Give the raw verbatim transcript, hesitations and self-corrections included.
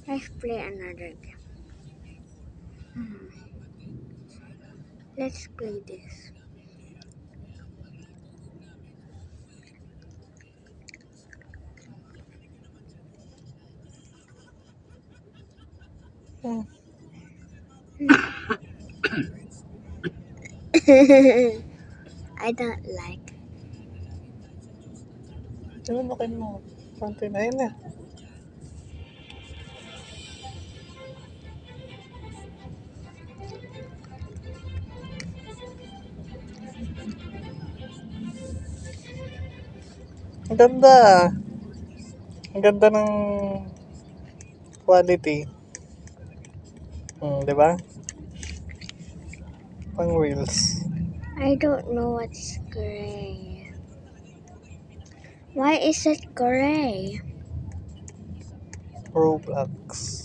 Let's play another game. Hmm. Let's play this. Hmm. I don't like. Tinunukin mo. Konti na yun eh. Ang ganda. Ang ganda ng quality. Hmm, di ba? Pang wheels. I don't know what's gray. Why is it gray? Roblox.